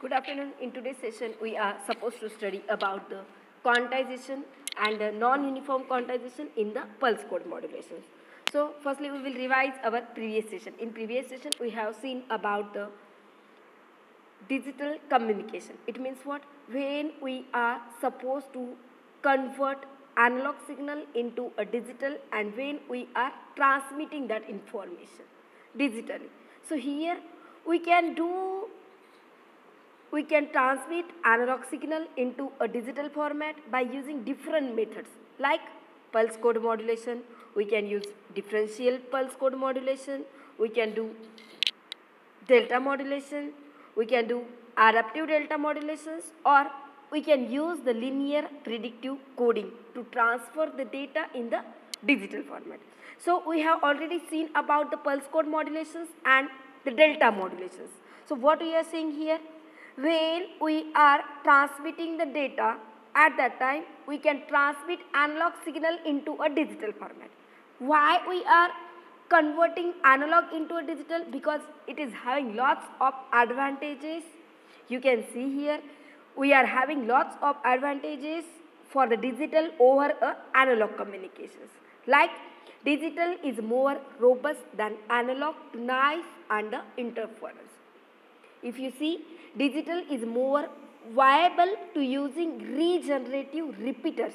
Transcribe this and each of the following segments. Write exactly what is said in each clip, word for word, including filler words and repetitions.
Good afternoon. In today's session, we are supposed to study about the quantization and the non-uniform quantization in the pulse code modulations. So, firstly, we will revise our previous session. In previous session, we have seen about the digital communication. It means what? When we are supposed to convert analog signal into a digital and when we are transmitting that information digitally. So, here we can do we can transmit analog signal into a digital format by using different methods like pulse code modulation. We can use differential pulse code modulation. We can do delta modulation. We can do adaptive delta modulations, or we can use the linear predictive coding to transfer the data in the digital format. So we have already seen about the pulse code modulations and the delta modulations. So what we are saying here, when we are transmitting the data, at that time we can transmit analog signal into a digital format. Why we are converting analog into a digital? Because it is having lots of advantages. You can see here we are having lots of advantages for the digital over a analog communications. Like digital is more robust than analog to noise and the interference. If you see, digital is more viable to using regenerative repeaters.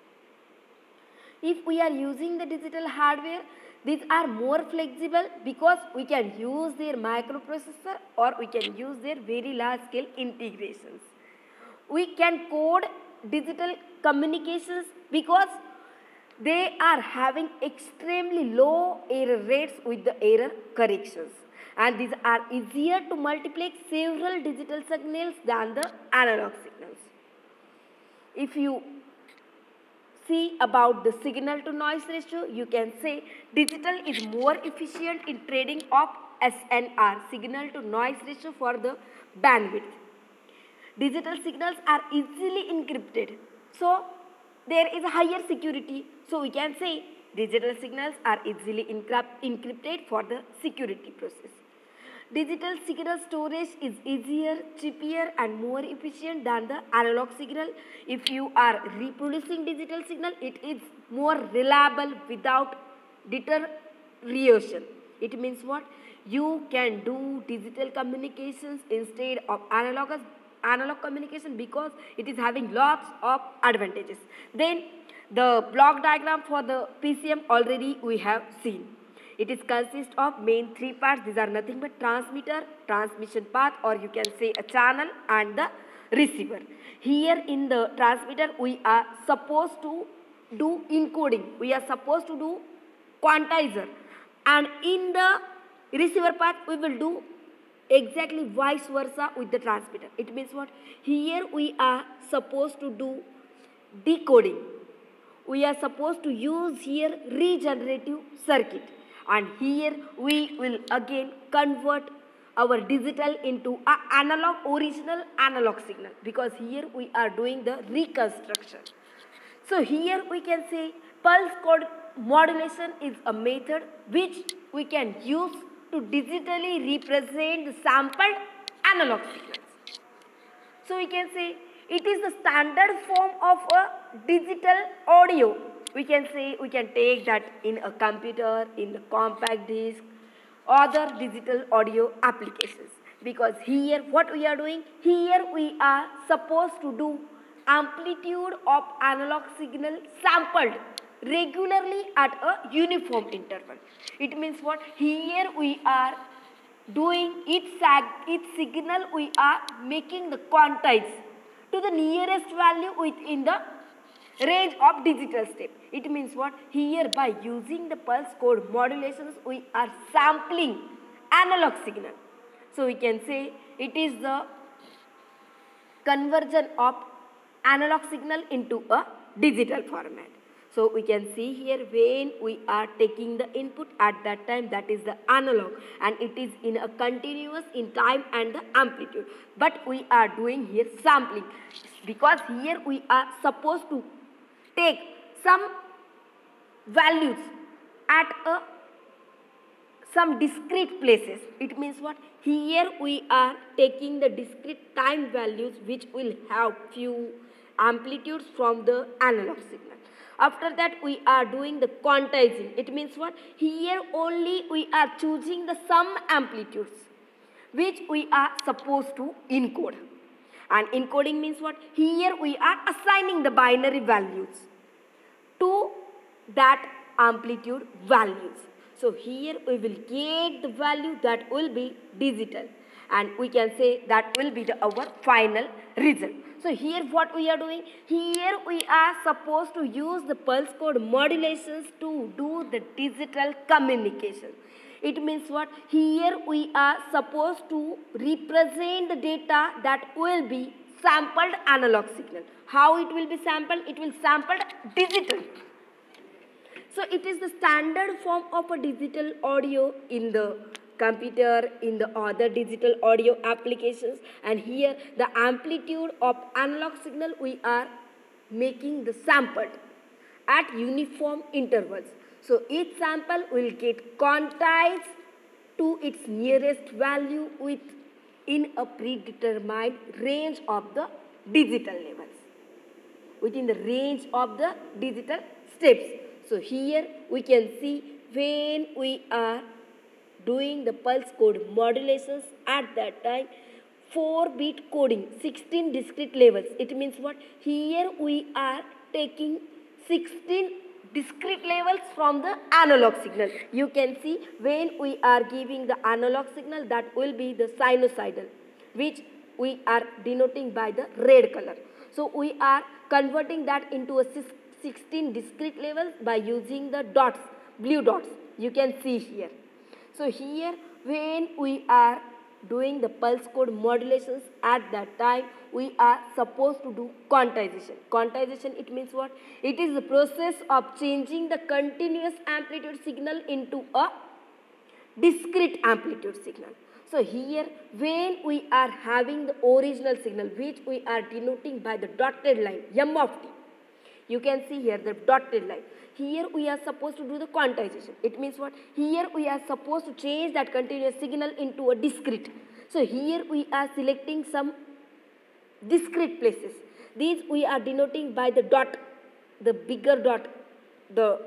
If we are using the digital hardware, these are more flexible because we can use their microprocessor or we can use their very large scale integrations. We can code digital communications because they are having extremely low error rates with the error corrections. And these are easier to multiplex several digital signals than the analog signals. If you see about the signal to noise ratio, you can say digital is more efficient in trading of S N R, signal to noise ratio, for the bandwidth. Digital signals are easily encrypted, so there is a higher security. So we can say digital signals are easily encrypted for the security process. Digital signal storage is easier, cheaper and more efficient than the analog signal. If you are reproducing digital signal, it is more reliable without deterioration. It means what? You can do digital communications instead of analog, analog communication because it is having lots of advantages. Then the block diagram for the P C M already we have seen. It is consist of main three parts. These are nothing but transmitter, transmission path, or you can say a channel, and the receiver. Here in the transmitter we are supposed to do encoding. We are supposed to do quantizer. And in the receiver path we will do exactly vice versa with the transmitter. It means what? Here we are supposed to do decoding. We are supposed to use here regenerative circuit. And here we will again convert our digital into a analog, original analog signal, because here we are doing the reconstruction. So here we can say pulse code modulation is a method which we can use to digitally represent the sampled analog signals. So we can say it is the standard form of a digital audio. We can say we can take that in a computer, in the compact disc, other digital audio applications. Because here what we are doing, here we are supposed to do amplitude of analog signal sampled regularly at a uniform interval. It means what? Here we are doing each, each signal we are making the quantize to the nearest value within the range of digital step. It means what? Here by using the pulse code modulations we are sampling analog signal. So we can say it is the conversion of analog signal into a digital format. So we can see here when we are taking the input, at that time that is the analog, and it is in a continuous in time and the amplitude. But we are doing here sampling because here we are supposed to take some values at a some discrete places. It means what? Here we are taking the discrete time values which will have few amplitudes from the analog signal. After that we are doing the quantizing. It means what? Here only we are choosing the some amplitudes which we are supposed to encode. And encoding means what? Here we are assigning the binary values to that amplitude values. So here we will get the value that will be digital, and we can say that will be the our final result. So here what we are doing? Here we are supposed to use the pulse code modulations to do the digital communication. It means what? Here we are supposed to represent the data that will be sampled analog signal. How it will be sampled? It will sampled digital. So it is the standard form of a digital audio in the computer, in the other digital audio applications, and here the amplitude of analog signal we are making the sampled at uniform intervals. So each sample will get quantized to its nearest value within a predetermined range of the digital levels, within the range of the digital steps. So here we can see when we are doing the pulse code modulations at that time, four bit coding, sixteen discrete levels. It means what? Here we are taking sixteen discrete levels from the analog signal. You can see when we are giving the analog signal, that will be the sinusoidal, which we are denoting by the red color. So we are converting that into a sixteen discrete levels by using the dots, blue dots. You can see here. So here when we are doing the pulse code modulations at that time, we are supposed to do quantization. Quantization, it means what? It is the process of changing the continuous amplitude signal into a discrete amplitude signal. So here when we are having the original signal, which we are denoting by the dotted line, M of t. You can see here the dotted line. Here we are supposed to do the quantization. It means what? Here we are supposed to change that continuous signal into a discrete. So here we are selecting some discrete places. These we are denoting by the dot, the bigger dot, the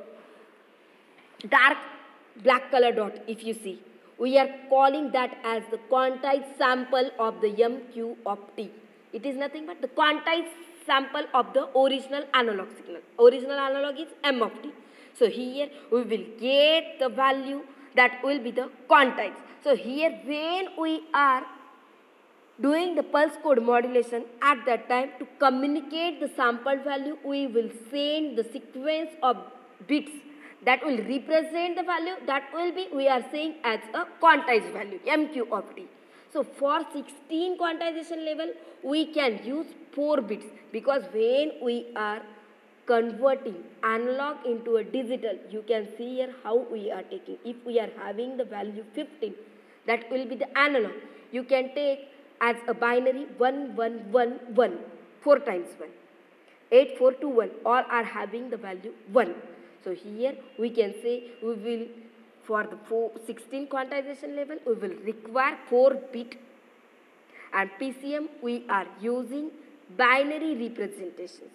dark black color dot. If you see, we are calling that as the quantized sample of the M Q of t. It is nothing but the quantized sample of the original analog signal. Original analog is M of t. So here we will get the value that will be the quantized. So here when we are doing the pulse code modulation at that time, to communicate the sampled value, we will send the sequence of bits that will represent the value that will be, we are saying as a quantized value, M Q of t. So for sixteen quantization level, we can use four bits, because when we are converting analog into a digital, you can see here how we are taking. If we are having the value fifteen, that will be the analog. You can take as a binary one one one one, four times one, eight four two one, all are having the value one. So here we can say we will, for the four, sixteen quantization level, we will require four bit, and P C M we are using binary representations.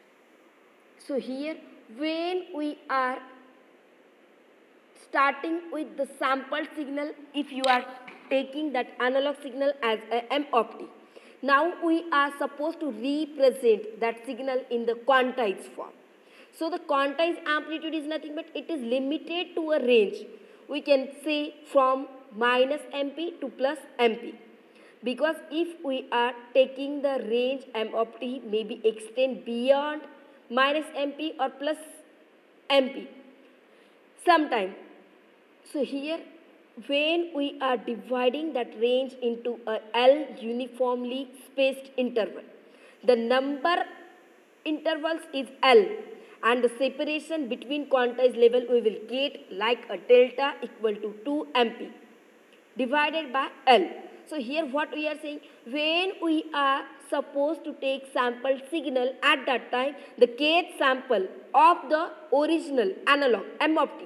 So here when we are starting with the sampled signal, if you are taking that analog signal as a M of t, now we are supposed to represent that signal in the quantized form. So the quantized amplitude is nothing but it is limited to a range. We can say from minus M P to plus M P. Because if we are taking the range M of t, maybe extend beyond minus M P or plus M P sometime. So here when we are dividing that range into a L uniformly spaced interval, the number intervals is L, and the separation between quantized level we will get like a delta equal to two M P divided by L. So here what we are saying, when we are supposed to take sample signal at that time, the kth sample of the original analog M of t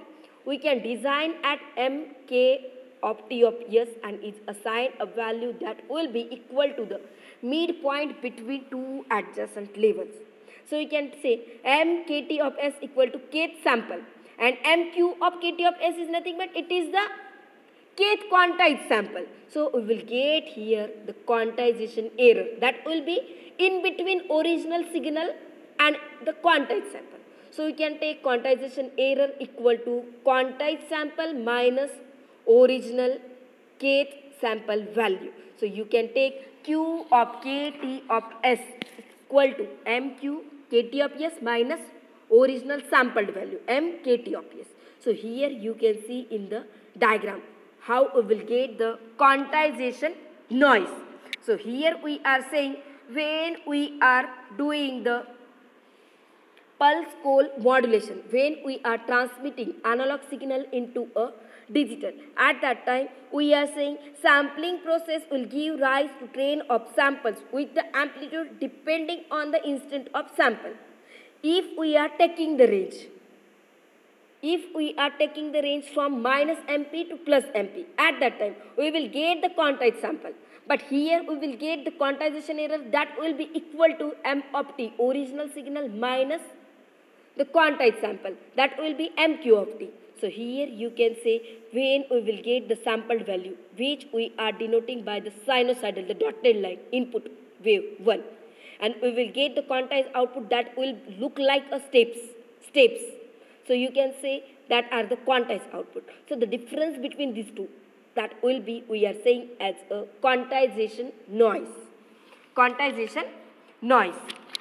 we can design at mk of t of s and is assigned a value that will be equal to the midpoint between two adjacent levels. So we can say mkt of s equal to kth sample, and mq of kt of s is nothing but it is the kth quantized sample. So we will get here the quantization error that will be in between original signal and the quantized sample. So we can take quantization error equal to quantized sample minus original kth sample value. So you can take q of kt of s equal to mq kt of s minus original sampled value m kt of s. So here you can see in the diagram how we will get the quantization noise. So here we are saying when we are doing the pulse pole modulation, when we are transmitting analog signal into a digital, at that time we are saying sampling process will give rise to train of samples with the amplitude depending on the instant of sample. If we are taking the range, if we are taking the range from minus mp to plus mp, at that time we will get the quantized sample. But here we will get the quantization error that will be equal to m of t, original signal minus the quantized sample, that will be mq of t. So here you can say when we will get the sampled value, which we are denoting by the sinusoidal, the dotted line, input wave one. And we will get the quantized output that will look like a steps, steps. So you can say that are the quantized output. So the difference between these two, that will be, we are saying as a quantization noise. Quantization noise.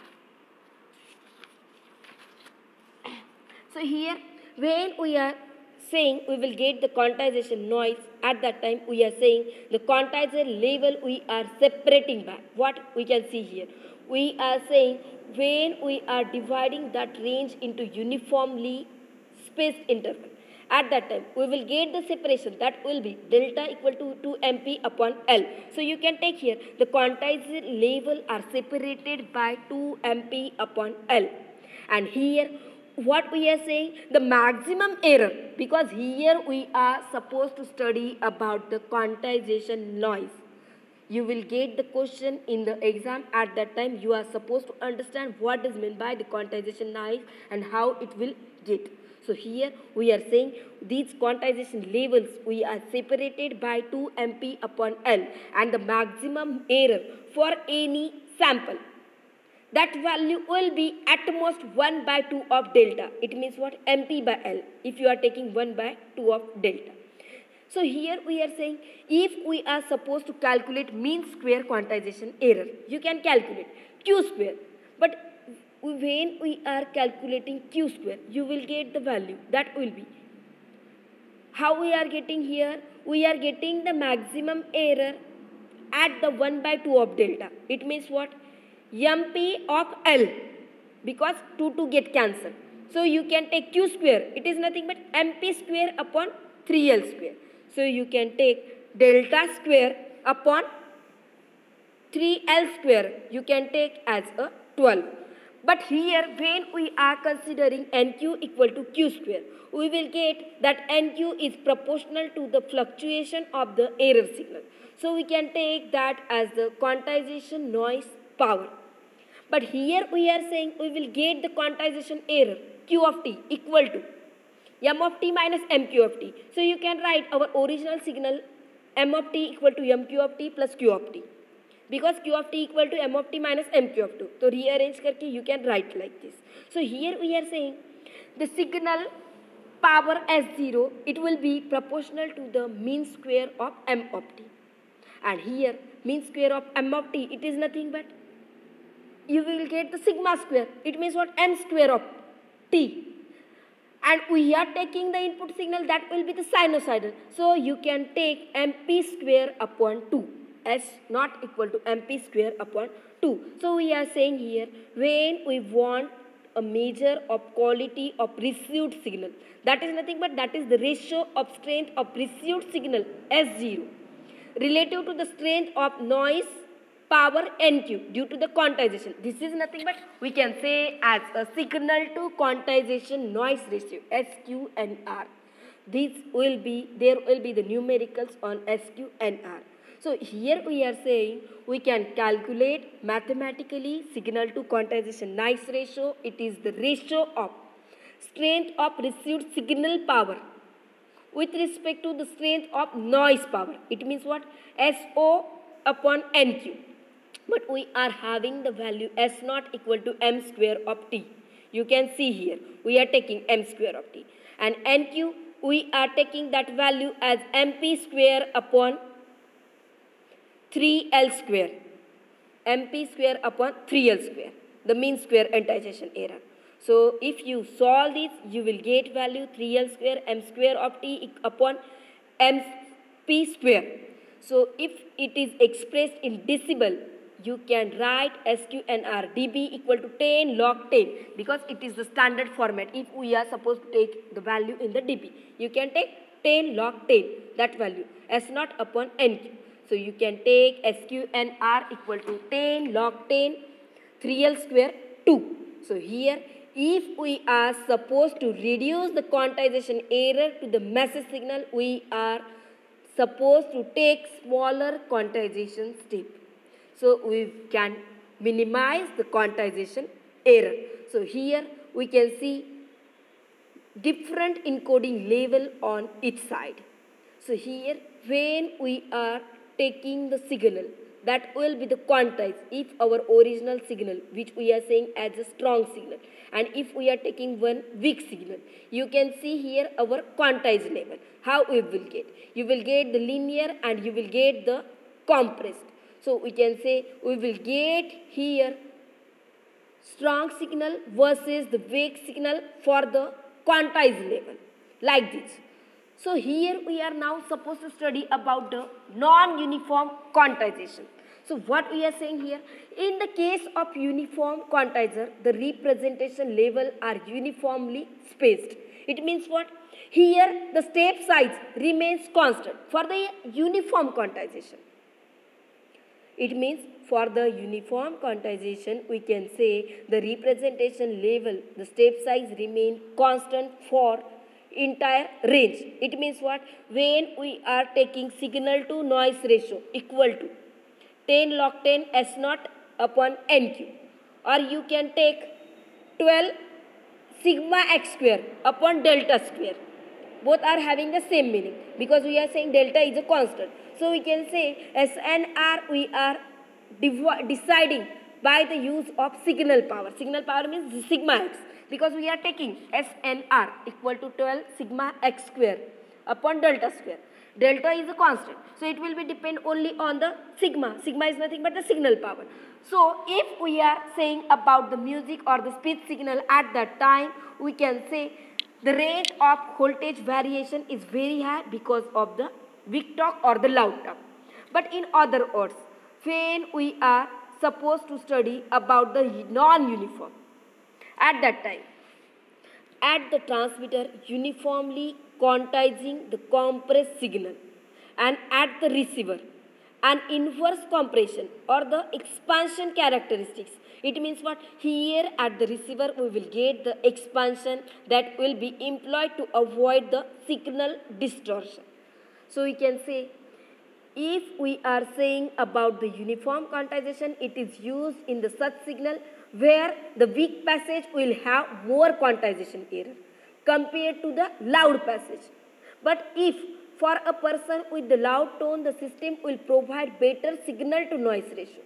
So here when we are saying we will get the quantization noise, at that time we are saying the quantizer level we are separating by. What we can see here, we are saying when we are dividing that range into uniformly spaced interval, at that time we will get the separation that will be delta equal to two M P upon L. So you can take here the quantizer level are separated by two M P upon L. And here what we are saying, the maximum error, because here we are supposed to study about the quantization noise. You will get the question in the exam. At that time you are supposed to understand what is meant by the quantization noise and how it will get. So here we are saying these quantization levels we are separated by two M P upon L, and the maximum error for any sample, that value will be at most one by two of delta. It means what? M P by L, if you are taking one by two of delta. So here we are saying if we are supposed to calculate mean square quantization error, you can calculate Q square. But when we are calculating Q square, you will get the value that will be. How we are getting here? We are getting the maximum error at the one by two of delta. It means what? M P of L, because two to get cancelled. So you can take Q square. It is nothing but M P square upon three L square. So you can take delta square upon three L square. You can take as a twelve. But here when we are considering N Q equal to Q square, we will get that N Q is proportional to the fluctuation of the error signal. So we can take that as the quantization noise power. But here we are saying we will get the quantization error Q of t equal to M of t minus M Q of t. So you can write our original signal M of t equal to M Q of t plus Q of t, because Q of t equal to M of t minus M Q of t. So rearrange karke you can write like this. So here we are saying the signal power S zero, it will be proportional to the mean square of M of t. And here mean square of M of t, it is nothing but you will get the sigma square. It means what? M square of t. And we are taking the input signal that will be the sinusoidal. So you can take M P square upon two. S not equal to M P square upon two. So we are saying here when we want a measure of quality of received signal, that is nothing but that is the ratio of strength of received signal S zero relative to the strength of noise power N Q due to the quantization. This is nothing but we can say as a signal to quantization noise ratio S Q N R. This will be, there will be the numericals on S Q and R. So here we are saying we can calculate mathematically signal to quantization noise ratio. It is the ratio of strength of received signal power with respect to the strength of noise power. It means what? S O upon N Q. But we are having the value S naught equal to M square of T. You can see here we are taking M square of T. And N Q we are taking that value as M P square upon three L square. M P square upon three L square. The mean square quantization error. So if you solve this, you will get value three L square M square of T upon M P square. So if it is expressed in decibel, you can write S Q N R dB equal to ten log ten, because it is the standard format. If we are supposed to take the value in the dB, you can take ten log ten, that value, S naught upon N Q. So you can take S Q N R equal to ten log ten, three L square, two. So here, if we are supposed to reduce the quantization error to the message signal, we are supposed to take smaller quantization step. So we can minimize the quantization error. So here we can see different encoding level on each side. So here when we are taking the signal, that will be the quantized if our original signal, which we are saying as a strong signal, and if we are taking one weak signal, you can see here our quantized level. How we will get? You will get the linear and you will get the compressed. So we can say we will get here strong signal versus the weak signal for the quantized level, like this. So here we are now supposed to study about the non-uniform quantization. So what we are saying here, in the case of uniform quantizer, the representation level are uniformly spaced. It means what? Here the step size remains constant for the uniform quantization. It means for the uniform quantization, we can say the representation level, the step size remain constant for entire range. It means what? When we are taking signal to noise ratio equal to ten log ten S naught upon N Q, or you can take twelve sigma x square upon delta square. Both are having the same meaning because we are saying delta is a constant. So we can say S N R we are deciding by the use of signal power. Signal power means sigma x, because we are taking S N R equal to twelve sigma x square upon delta square. Delta is a constant, so it will be depend only on the sigma. Sigma is nothing but the signal power. So if we are saying about the music or the speech signal at that time, we can say the rate of voltage variation is very high because of the weak talk or the loud talk. But in other words, when we are supposed to study about the non-uniform, at that time, at the transmitter uniformly quantizing the compressed signal, and at the receiver an inverse compression or the expansion characteristics. It means what? Here at the receiver we will get the expansion that will be employed to avoid the signal distortion. So we can say, if we are saying about the uniform quantization, it is used in the such signal where the weak passage will have more quantization error compared to the loud passage. But if for a person with the loud tone, the system will provide better signal to noise ratio.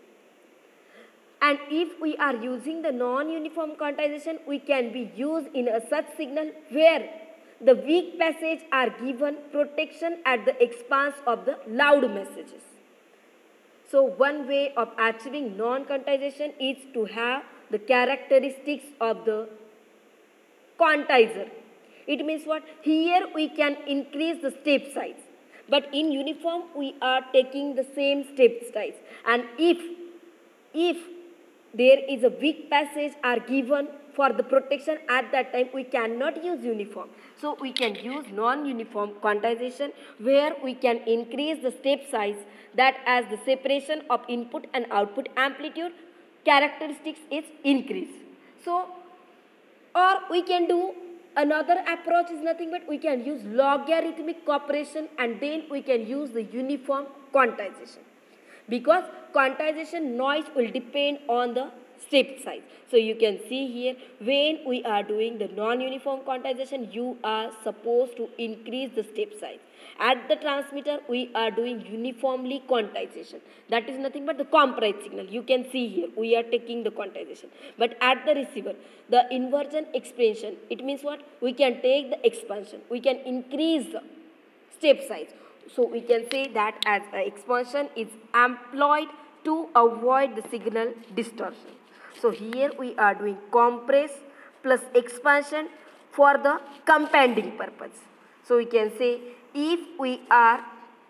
And if we are using the non-uniform quantization, we can be used in a such signal where the weak passage are given protection at the expense of the loud messages. So one way of achieving non-quantization is to have the characteristics of the quantizer. It means what? Here we can increase the step size, but in uniform we are taking the same step size. And if if there is a weak passage are given for the protection, at that time we cannot use uniform. So we can use non-uniform quantization where we can increase the step size, that as the separation of input and output amplitude characteristics is increased. So, or we can do another approach is nothing but we can use logarithmic operation, and then we can use the uniform quantization, because quantization noise will depend on the step size. So you can see here, when we are doing the non-uniform quantization, you are supposed to increase the step size. At the transmitter, we are doing uniformly quantization. That is nothing but the compressed signal. You can see here, we are taking the quantization. But at the receiver, the inversion expansion, it means what? We can take the expansion. We can increase the step size. So we can say that as an expansion is employed to avoid the signal distortion. So here we are doing compress plus expansion for the compounding purpose. So we can say, if we are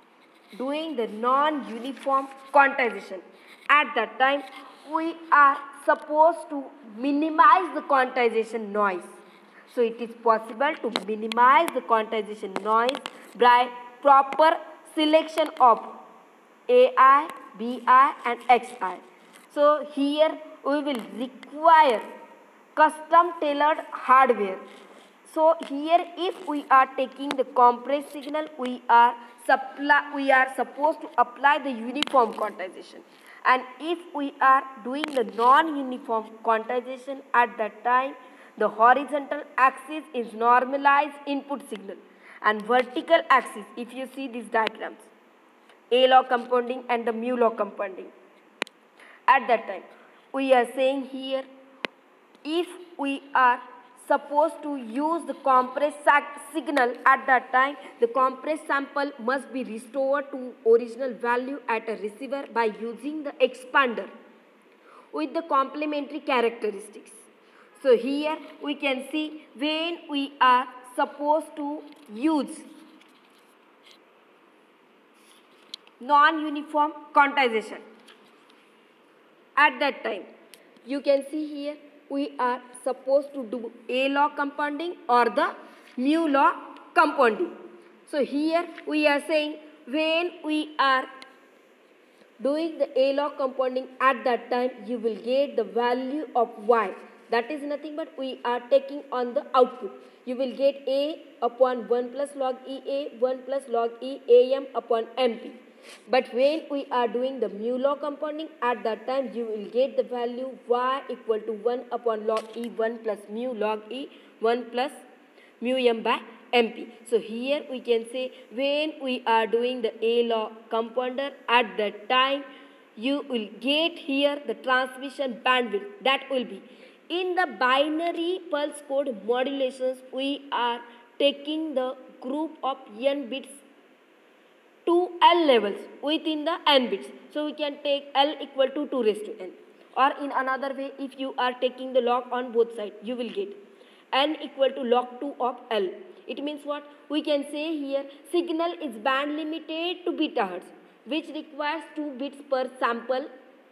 doing the non-uniform quantization, at that time we are supposed to minimize the quantization noise. So it is possible to minimize the quantization noise by proper selection of A I, B I and X I. So here we will require custom tailored hardware. So here, if we are taking the compressed signal, we are supply, we are supposed to apply the uniform quantization. And if we are doing the non-uniform quantization, at that time the horizontal axis is normalized input signal, and vertical axis, if you see these diagrams, A log compounding and the mu log compounding. At that time, we are saying here, if we are supposed to use the compressed signal, at that time the compressed sample must be restored to original value at a receiver by using the expander with the complementary characteristics. So here we can see, when we are supposed to use non-uniform quantization, at that time you can see here, we are supposed to do A log compounding or the mu log compounding. So here we are saying, when we are doing the A log compounding, at that time you will get the value of Y. That is nothing but we are taking on the output. You will get A upon one plus log E A, one plus log E A M upon M P. But when we are doing the mu log compounding, at that time you will get the value Y equal to one upon log E, one plus mu log E, one plus mu M by M P. So here we can say, when we are doing the A log compounder, at that time you will get here the transmission bandwidth. That will be, in the binary pulse code modulations, we are taking the group of n bits to L levels within the n bits. So we can take L equal to two raised to n. Or in another way, if you are taking the log on both sides, you will get n equal to log two of L. It means what? We can say here, signal is band limited to beta hertz, which requires two bits per sample,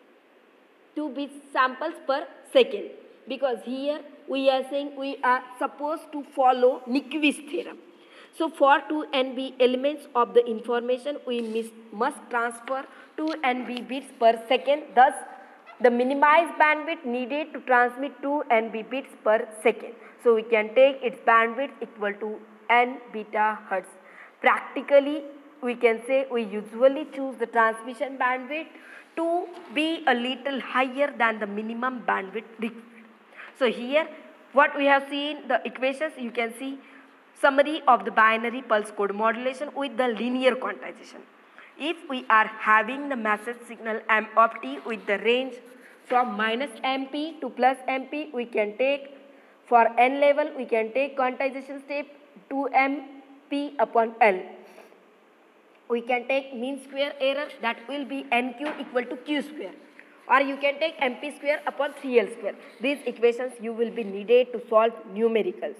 two bits samples per second. Because here we are saying we are supposed to follow Nyquist theorem. So for two N B elements of the information, we must transfer two N B bits per second. Thus, the minimized bandwidth needed to transmit two N B bits per second. So we can take its bandwidth equal to n beta hertz. Practically, we can say we usually choose the transmission bandwidth to be a little higher than the minimum bandwidth required. So here, what we have seen, the equations, you can see summary of the binary pulse code modulation with the linear quantization. If we are having the message signal M of t with the range from minus M P to plus M P, we can take, for n level, we can take quantization step two M P upon L. We can take mean square error, that will be N Q equal to Q square. Or you can take M P square upon three L square. These equations you will be needed to solve numericals.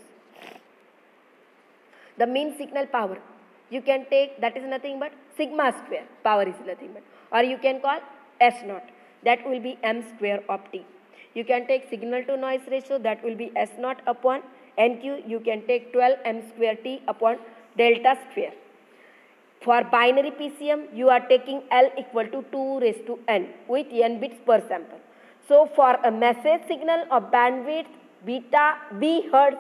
The mean signal power, you can take, that is nothing but sigma square, power is nothing but, or you can call S naught, that will be M square of t. You can take signal to noise ratio, that will be S naught upon N Q, you can take twelve M square t upon delta square. For binary P C M, you are taking L equal to two raised to n with n bits per sample. So for a message signal of bandwidth beta B hertz,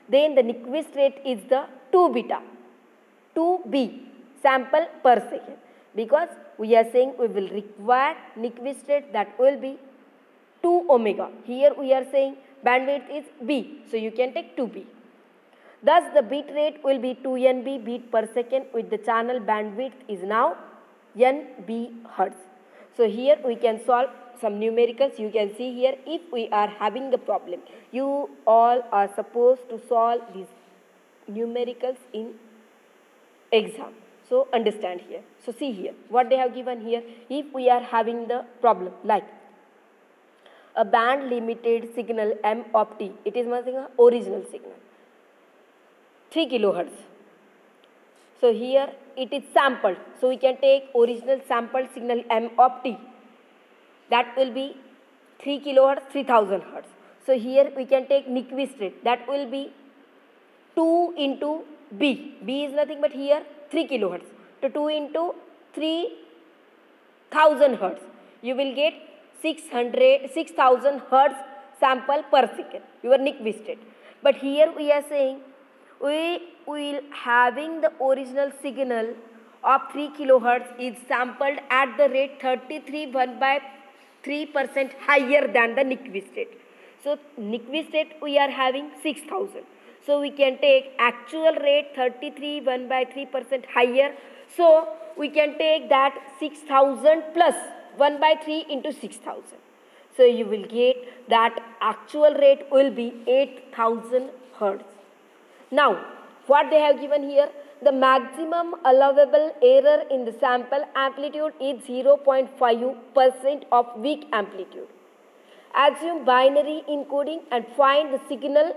then the Nyquist rate is the two beta, two B sample per second, because we are saying we will require Nyquist rate that will be two omega. Here we are saying bandwidth is B, so you can take two B. Thus the bit rate will be two N B beat per second with the channel bandwidth is now N B hertz. So here we can solve some numericals. You can see here, if we are having a problem, you all are supposed to solve these numericals in exam. So understand here. So see here what they have given here. If we are having the problem like a band limited signal M of T, it is nothing but original signal, three kilohertz. So here it is sampled. So we can take original sampled signal M of T. That will be three kilohertz, three thousand hertz. So here we can take Nyquist rate. That will be two into B. B is nothing but here three kilohertz. So two into three thousand hertz. You will get six hundred, six thousand hertz sample per second. Your Nyquist rate. But here we are saying we will having the original signal of three kilohertz is sampled at the rate thirty-three one by three percent higher than the Nyquist rate. So Nyquist rate we are having six thousand. So we can take actual rate thirty-three one by three percent higher. So we can take that six thousand plus one by three into six thousand. So you will get that actual rate will be eight thousand hertz. Now, what they have given here, the maximum allowable error in the sample amplitude is zero point five percent of weak amplitude. Assume binary encoding and find the signal,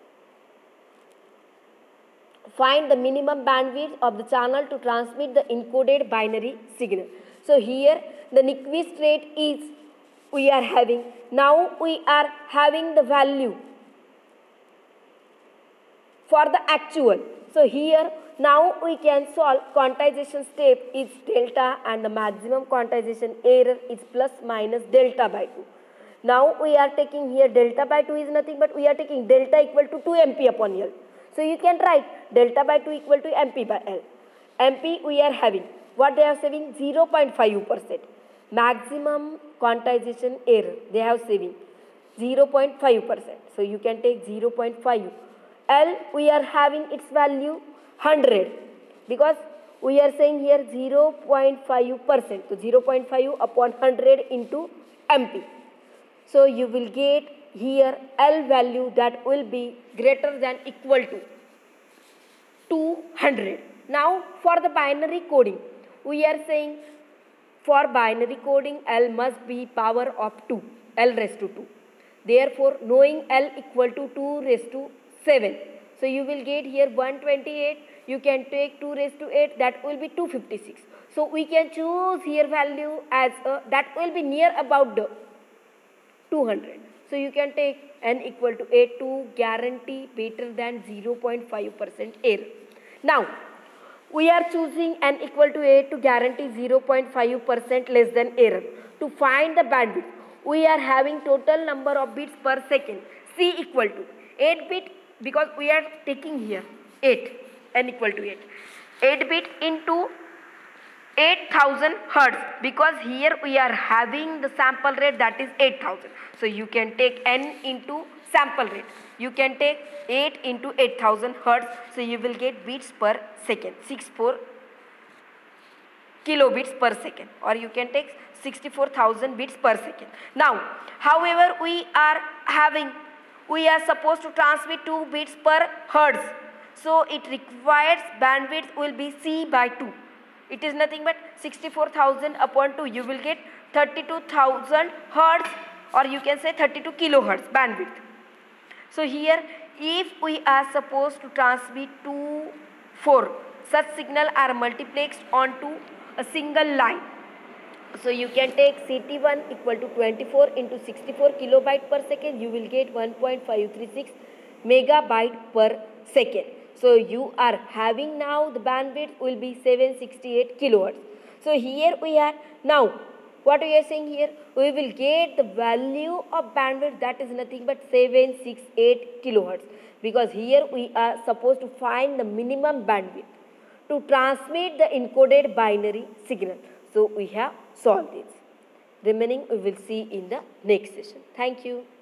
find the minimum bandwidth of the channel to transmit the encoded binary signal. So here the Nyquist rate is we are having, now we are having the value for the actual. So here now we can solve quantization step is delta and the maximum quantization error is plus minus delta by two. Now we are taking here delta by two is nothing but we are taking delta equal to two M P upon L. So you can write delta by two equal to M P by L. M P we are having, what they are saving, zero point five percent. Maximum quantization error they have saving zero point five percent. So you can take zero point five. L we are having its value one hundred because we are saying here zero point five percent. So zero point five upon one hundred into M P. So you will get here L value that will be greater than equal to two hundred. Now for the binary coding, we are saying for binary coding L must be power of two, L raised to two. Therefore knowing L equal to two raised to seven. So you will get here one hundred twenty-eight, you can take two raised to eight, that will be two hundred fifty-six. So we can choose here value as a, that will be near about the two hundred. So you can take N equal to eight to guarantee better than zero point five percent error. Now we are choosing N equal to eight to guarantee zero point five percent less than error. To find the bandwidth, we are having total number of bits per second, C equal to eight bit, because we are taking here eight, N equal to eight. eight bit into eight thousand hertz, because here we are having the sample rate that is eight thousand. So you can take N into sample rate. You can take eight into eight thousand hertz. So you will get bits per second, sixty-four kilobits per second, or you can take sixty-four thousand bits per second. Now, however, we are having, we are supposed to transmit two bits per hertz. So it requires bandwidth will be C by two. It is nothing but sixty-four thousand upon two. You will get thirty-two thousand hertz, or you can say thirty-two kilohertz bandwidth. So here, if we are supposed to transmit two, four, such signal are multiplexed onto a single line. So you can take C T one equal to twenty-four into sixty-four kilobyte per second. You will get one point five three six megabyte per second. So you are having now the bandwidth will be seven hundred sixty-eight kilohertz. So here we are now What we are saying here? We will get the value of bandwidth, that is nothing but seven six eight kilohertz, because here we are supposed to find the minimum bandwidth to transmit the encoded binary signal. So we have solved this. Remaining we will see in the next session. Thank you.